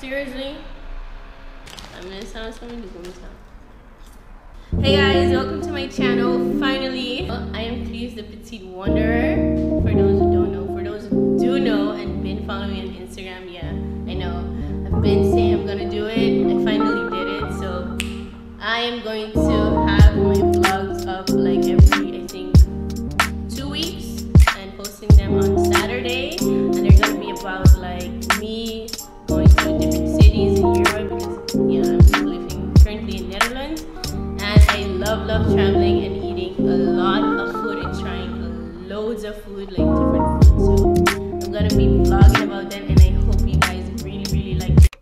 Seriously? Hey guys, welcome to my channel. Finally, I am Chris the Petite Wanderer. For those who don't know, for those who do know and been following me on Instagram, yeah, I know. I've been saying I'm gonna do it. I finally did it. So I am going to have my vlogs up like every, I think, 2 weeks and posting them on Saturday. And they're gonna be about like me going to different cities in Europe because yeah, I'm living currently in Netherlands. And I love traveling and eating a lot of food and trying loads of food, like different food. So I'm gonna be vlogging about them, and I hope you guys really like it.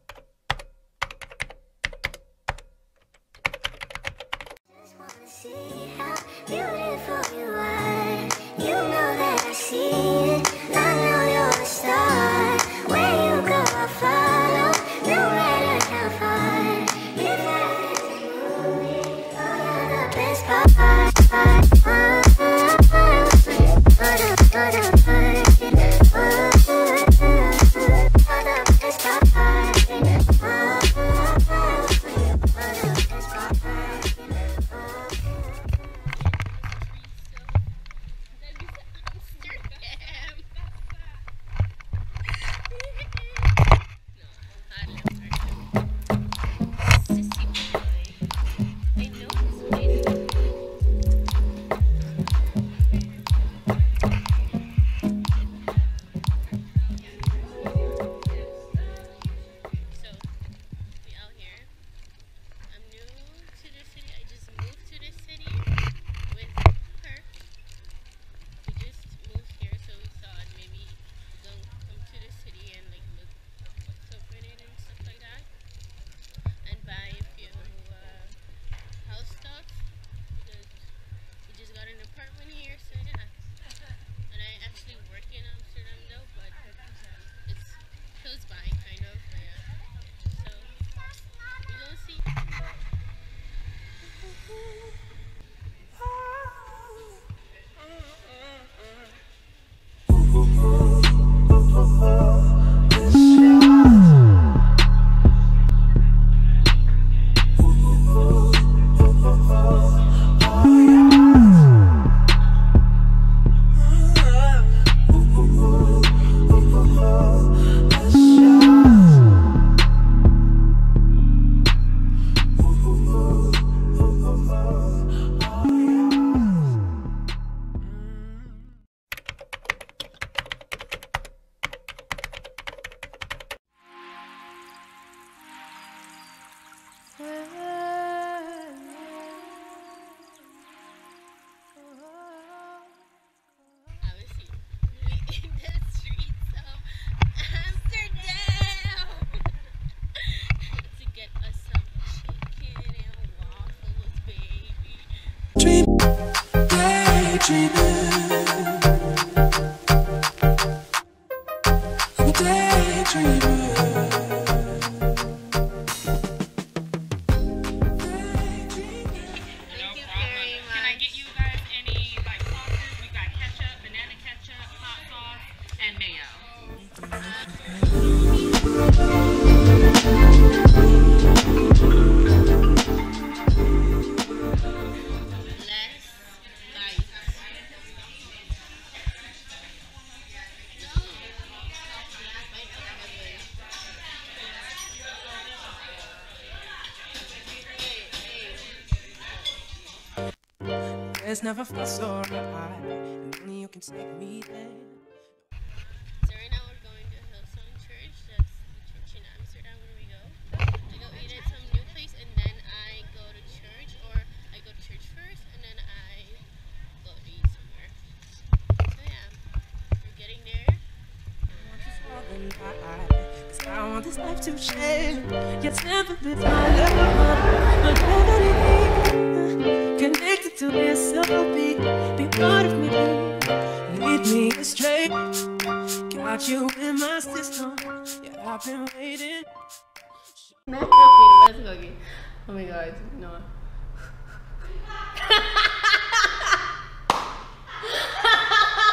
Just wanna see how beautiful you are. You know that I see it. I know you're a star. Where you go, I follow. No matter how far. If I is a movie, oh, you're the best part. There's never fuss or hide, and only you can take me there. So right now we're going to Hillsong Church. That's the church in Amsterdam where we go. I go eat at some new place and then I go to church, or I go to church first and then I go to eat somewhere. So yeah, we're getting there. Cause I want this life to change. Yet never been my love, but connected to this beat. Be part of me, lead me astray. Got you in my system. Yeah, I've been waiting. Let's go again. Oh my god, no.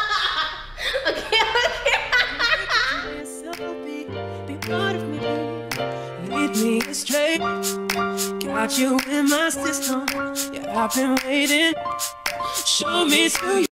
Be part of me. lead me astray. Got you in my system, yeah, I've been waiting. Show me to you.